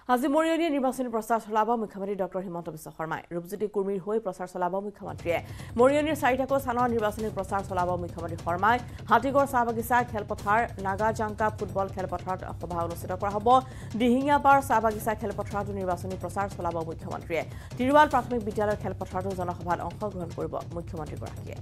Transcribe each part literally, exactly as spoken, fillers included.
আজি মৰিয়নি নিৰ্বাচনী প্ৰচাৰ চলাব মুখ্যমন্ত্ৰী ডক্টৰ হিমন্ত বিশ্ব শৰ্মাই ৰূপজ্যোতি কুৰ্মীৰ হৈ প্ৰচাৰ চলাব মুখ্যমন্ত্ৰীয়ে মৰিয়নিৰ চাৰিটাকৈ স্থানৰ নিৰ্বাচনী প্ৰচাৰ চলাব মুখ্যমন্ত্ৰী শৰ্মাই হাতীগড় চাহবাগিচা খেলপথাৰ নাগাজাংকা ফুটবল খেলপথাৰত সভা অনুষ্ঠিত কৰা হ'ব দিহিঙিয়াপাৰ চাহবাগিচা খেলপথাৰতো নিৰ্বাচনী প্ৰচাৰ চলাব মুখ্যমন্ত্ৰীয়ে তিৰুৱাল প্ৰাথমিক বিদ্যালয়ৰ খেলপথাৰতো জনসভাত অংশগ্ৰহণ কৰিব মুখ্যমন্ত্ৰীগৰাকীয়ে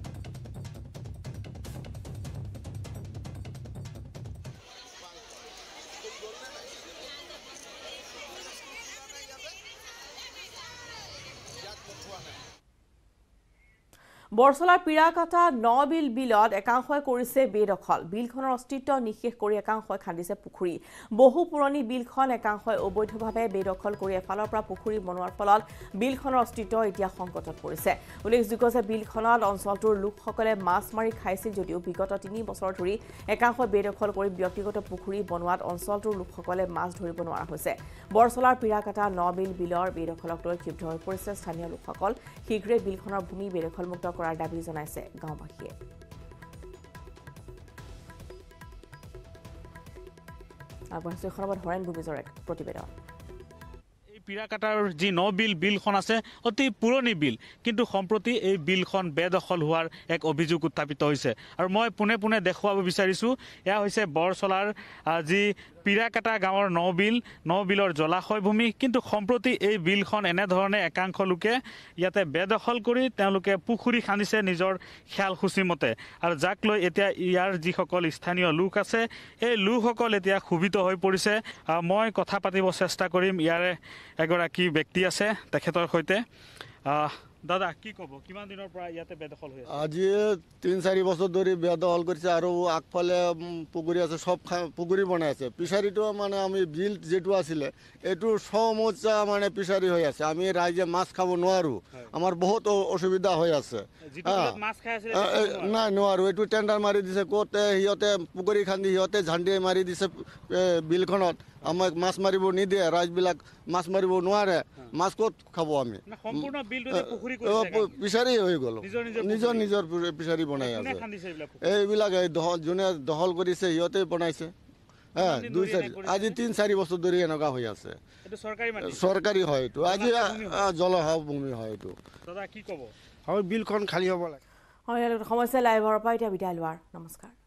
বৰছলাৰ পিৰাকাটা নবিল বিলত একাংশই কৰিছে বেদখল বিলখনৰ অস্তিত্ব নিশেষ কৰি একাংশই খান্দিছে পুখুৰী বহু পুৰণি বিলখন একাংশই অবৈধভাৱে বেদখল কৰি এফালৰ পৰা পুখুৰী বনোৱাৰ ফলত বিলখনৰ অস্তিত্ব এতিয়া সংকটত পৰিছে উল্লেখযোগ্য যে বিলখনত অঞ্চলটোৰ লোকসকলে মাছ মাৰি খাইছিল যদিও বিগত তিনি বছৰ ধৰি একাংশই বেদখল কৰি ব্যক্তিগত পুখুৰী বনোৱাত অঞ্চলটোৰ লোকসকলে মাছ ধৰিব নোৱাৰা হৈছে বৰছলাৰ পিৰাকাটা নবিল বিলৰ বেদখলক লৈ ক্ষুব্ধ হৈ পৰিছে স্থানীয় লোকসকল শীঘ্ৰে বিলখনৰ ভূমি বেদখলমুক্ত কৰাৰ দাবী জনাইছে গাঁওবাসীয়ে আগবঢ়াইছে খবৰত হৰেণ ভূমিজৰ এক প্ৰতিবেদন পিৰাকাটাৰ যি নবিল বিলখন আছে অতি পুৰণি বিল কিন্তু সম্প্ৰতি এই বিলখন বেদখল হোৱাৰ এক অভিযোগ উত্থাপিত হৈছে আৰু মই পুনে পুনে দেখুৱাব বিচাৰিছো এয়া হৈছে বৰছলাৰ যি পিৰাকাটা গাঁৱৰ নবিল নবিলৰ জলাশয় ভূমি কিন্তু সম্প্ৰতি এই বিলখন এনে ধৰণে একাংশ লোকে ইয়াতে বেদখল কৰি তেওঁলোকে পুখুৰী খান্দিছে নিজৰ খেয়ালসূচী মতে আৰু যাক লৈ এতিয়া ইয়াৰ যিসকল স্থানীয় লোক আছে এই লোকসকল এতিয়া ক্ষুভিত হৈ পৰিছে মই কথা পাতিব চেষ্টা কৰিম ইয়াৰে এগৰাকী ব্যক্তি আছে তেখেতৰ সৈতে দাদা কি কব কিমান দিনৰ পৰা ইয়াতে বেদখল হৈ আছে আজি তিন চাৰি বছৰ ধৰি বেদখল কৰিছে আৰু আগফালে পুখুৰী আছে সব পুখুৰী বনাই আছে পিছাৰীটো মানে আমি বিল যেটো আছিলে এটো সমস্যা মানে পিছাৰী হৈ আছে আমি ৰাইজে মাছ খাব নোৱাৰো আমাৰ বহুত অসুবিধা হৈ আছে মাছ খাই আছে নাই নোৱাৰো এটো টেন্ডাৰ মাৰি দিছে কোতে হিয়তে পুখুৰী খান্দি হিয়তে ঝান্ডি মাৰি দিছে বিলখনত আমাক মাছ মাৰিব নিদিয়ে ৰাইজবিলাক মাছ মাৰিব নোৱাৰে মাছ ক'ত খাব আমি সম্পূৰ্ণ বিলটো পুখুৰী কৰিছে পিছাৰী হৈ গ'ল নিজৰ নিজৰ পিছাৰী বনাই আছে এইবিলাক যোনে দখল কৰিছে সিহঁতে বনাইছে হ্যাঁ দুই চাৰি আজি তিন চাৰি বছৰ ধৰি এনেকুৱা হৈ আছে চৰকাৰী হয় এইটো আজি জলভূমি হয় এইটো দাদা কি ক'ব হয় বিলখন খালী হ'ব লাগে হয় সমস্যা লাইভৰ পৰা এতিয়া বিদায় লোৱাৰ নমস্কাৰ